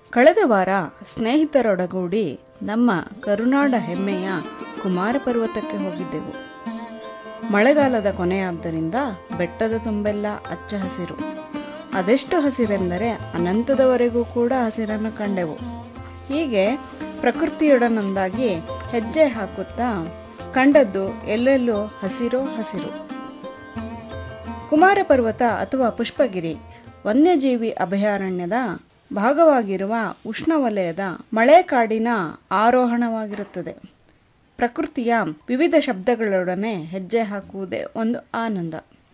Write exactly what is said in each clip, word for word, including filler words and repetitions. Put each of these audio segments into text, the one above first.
ಕಳೆದ ವಾರ ಸ್ನೇಹಿತರೊಡಗೂಡಿ ನಮ್ಮ ಕರುನಾಡ ಹೆಮ್ಮೆಯ ಕುಮಾರ ಪರ್ವತಕ್ಕೆ ಹೋಗಿದ್ದೆವು. ಮಳೆಗಾಲದ ಕೊನೆಯಾದ್ದರಿಂದ ಬೆಟ್ಟದ ತುಂಬೆಲ್ಲ ಹಚ್ಚ ಹಸಿರು. ಅದೆಷ್ಟು ಹಸಿರೆಂದರೆ ಅನಂತದವರೆಗೂ ಕೂಡ ಹಸಿರನ್ನು ಕಂಡೆವು. ಹೀಗೆ ಪ್ರಕೃತಿಯೊಡನೊಂದಾಗಿ ಹೆಜ್ಜೆ ಹಾಕುತ್ತಾ ಕಂಡದ್ದು ಎಲ್ಲೆಲ್ಲೂ ಹಸಿರೋ ಹಸಿರು. ಕುಮಾರ ಪರ್ವತ ಅಥವಾ ಪುಷ್ಪಗಿರಿ ವನ್ಯಜೀವಿ ಅಭಯಾರಣ್ಯದ ಭಾಗವಾಗಿರುವ ಉಷ್ಣವಲಯದ ಮಳೆಕಾಡಿನ ಆರೋಹಣವಾಗಿರುತ್ತದೆ. ಪ್ರಕೃತಿಯ ವಿವಿಧ ಶಬ್ದಗಳೊಡನೆ ಹೆಜ್ಜೆ ಹಾಕುವುದೇ ಒಂದು ಆನಂದ.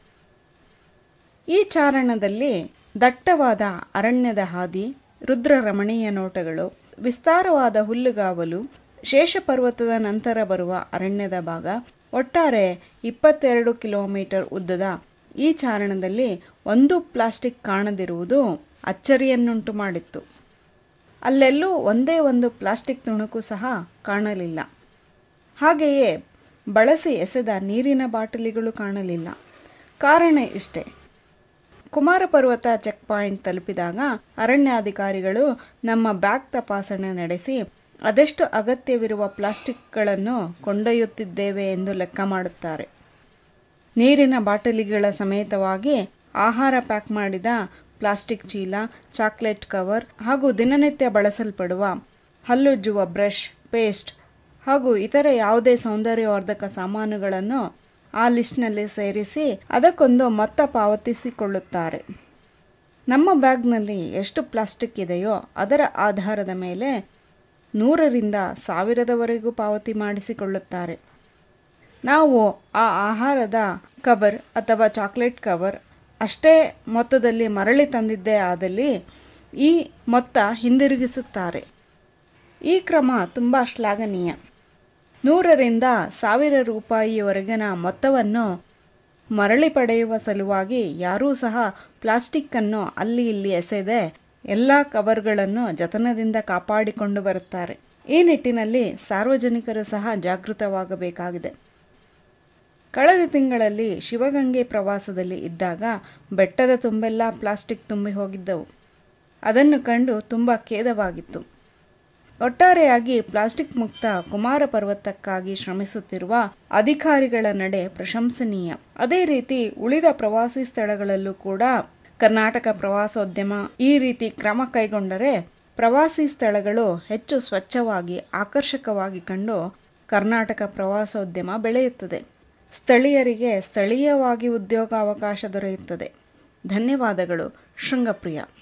ಈ ಚಾರಣದಲ್ಲಿ ದಟ್ಟವಾದ ಅರಣ್ಯದ ಹಾದಿ, ರುದ್ರ ರಮಣೀಯ ನೋಟಗಳು, ವಿಸ್ತಾರವಾದ ಹುಲ್ಲುಗಾವಲು, ಶೇಷಪರ್ವತದ ನಂತರ ಬರುವ ಅರಣ್ಯದ ಭಾಗ, ಒಟ್ಟಾರೆ ಇಪ್ಪತ್ತೆರಡು ಕಿಲೋಮೀಟರ್ ಉದ್ದದ ಈ ಚಾರಣದಲ್ಲಿ ಒಂದು ಪ್ಲಾಸ್ಟಿಕ್ ಕಾಣದಿರುವುದು ಅಚ್ಚರಿಯನ್ನುಂಟು ಮಾಡಿತ್ತು. ಅಲ್ಲೆಲ್ಲೂ ಒಂದೇ ಒಂದು ಪ್ಲಾಸ್ಟಿಕ್ ತುಣುಕು ಸಹ ಕಾಣಲಿಲ್ಲ. ಹಾಗೆಯೇ ಬಳಸಿ ಎಸೆದ ನೀರಿನ ಬಾಟಲಿಗಳು ಕಾಣಲಿಲ್ಲ. ಕಾರಣ ಇಷ್ಟೇ, ಕುಮಾರ ಪರ್ವತ ಚೆಕ್ ಪಾಯಿಂಟ್ ತಲುಪಿದಾಗ ಅರಣ್ಯಾಧಿಕಾರಿಗಳು ನಮ್ಮ ಬ್ಯಾಗ್ ತಪಾಸಣೆ ನಡೆಸಿ ಅದೆಷ್ಟು ಅಗತ್ಯವಿರುವ ಪ್ಲಾಸ್ಟಿಕ್ಗಳನ್ನು ಕೊಂಡೊಯ್ಯುತ್ತಿದ್ದೇವೆ ಎಂದು ಲೆಕ್ಕ ಮಾಡುತ್ತಾರೆ. ನೀರಿನ ಬಾಟಲಿಗಳ ಸಮೇತವಾಗಿ ಆಹಾರ ಪ್ಯಾಕ್ ಮಾಡಿದ ಪ್ಲಾಸ್ಟಿಕ್ ಚೀಲ, ಚಾಕ್ಲೇಟ್ ಕವರ್ ಹಾಗೂ ದಿನನಿತ್ಯ ಬಳಸಲ್ಪಡುವ ಹಲ್ಲುಜ್ಜುವ ಬ್ರಷ್, ಪೇಸ್ಟ್ ಹಾಗೂ ಇತರ ಯಾವುದೇ ಸೌಂದರ್ಯವರ್ಧಕ ಸಾಮಾನುಗಳನ್ನು ಆ ಲಿಸ್ಟ್ನಲ್ಲಿ ಸೇರಿಸಿ ಅದಕ್ಕೊಂದು ಮೊತ್ತ ಪಾವತಿಸಿಕೊಳ್ಳುತ್ತಾರೆ. ನಮ್ಮ ಬ್ಯಾಗ್ನಲ್ಲಿ ಎಷ್ಟು ಪ್ಲಾಸ್ಟಿಕ್ ಇದೆಯೋ ಅದರ ಆಧಾರದ ಮೇಲೆ ನೂರರಿಂದ ಸಾವಿರದವರೆಗೂ ಪಾವತಿ ಮಾಡಿಸಿಕೊಳ್ಳುತ್ತಾರೆ. ನಾವು ಆ ಆಹಾರದ ಕವರ್ ಅಥವಾ ಚಾಕ್ಲೇಟ್ ಕವರ್ ಅಷ್ಟೇ ಮೊತ್ತದಲ್ಲಿ ಮರಳಿ ತಂದಿದ್ದೇ ಆದಲ್ಲಿ ಈ ಮೊತ್ತ ಹಿಂದಿರುಗಿಸುತ್ತಾರೆ. ಈ ಕ್ರಮ ತುಂಬ ಶ್ಲಾಘನೀಯ. ನೂರರಿಂದ ಸಾವಿರ ರೂಪಾಯಿಯವರೆಗಿನ ಮೊತ್ತವನ್ನು ಮರಳಿ ಪಡೆಯುವ ಸಲುವಾಗಿ ಯಾರೂ ಸಹ ಪ್ಲಾಸ್ಟಿಕ್ಕನ್ನು ಅಲ್ಲಿ ಇಲ್ಲಿ ಎಸೆದೆ ಎಲ್ಲ ಕವರ್ಗಳನ್ನು ಜತನದಿಂದ ಕಾಪಾಡಿಕೊಂಡು ಬರುತ್ತಾರೆ. ಈ ನಿಟ್ಟಿನಲ್ಲಿ ಸಾರ್ವಜನಿಕರು ಸಹ ಜಾಗೃತವಾಗಬೇಕಾಗಿದೆ. ಕಳೆದ ತಿಂಗಳಲ್ಲಿ ಶಿವಗಂಗೆ ಪ್ರವಾಸದಲ್ಲಿ ಇದ್ದಾಗ ಬೆಟ್ಟದ ತುಂಬೆಲ್ಲ ಪ್ಲಾಸ್ಟಿಕ್ ತುಂಬಿ ಹೋಗಿದ್ದವು. ಅದನ್ನು ಕಂಡು ತುಂಬ ಖೇದವಾಗಿತ್ತು. ಒಟ್ಟಾರೆಯಾಗಿ ಪ್ಲಾಸ್ಟಿಕ್ ಮುಕ್ತ ಕುಮಾರ ಪರ್ವತಕ್ಕಾಗಿ ಶ್ರಮಿಸುತ್ತಿರುವ ಅಧಿಕಾರಿಗಳ ನಡೆ ಪ್ರಶಂಸನೀಯ. ಅದೇ ರೀತಿ ಉಳಿದ ಪ್ರವಾಸಿ ಸ್ಥಳಗಳಲ್ಲೂ ಕೂಡ ಕರ್ನಾಟಕ ಪ್ರವಾಸೋದ್ಯಮ ಈ ರೀತಿ ಕ್ರಮ ಕೈಗೊಂಡರೆ ಪ್ರವಾಸಿ ಸ್ಥಳಗಳು ಹೆಚ್ಚು ಸ್ವಚ್ಛವಾಗಿ ಆಕರ್ಷಕವಾಗಿ ಕಂಡು ಕರ್ನಾಟಕ ಪ್ರವಾಸೋದ್ಯಮ ಬೆಳೆಯುತ್ತದೆ. ಸ್ಥಳೀಯರಿಗೆ ಸ್ಥಳೀಯವಾಗಿ ಉದ್ಯೋಗಾವಕಾಶ ದೊರೆಯುತ್ತದೆ. ಧನ್ಯವಾದಗಳು. ಶೃಂಗಪ್ರಿಯ.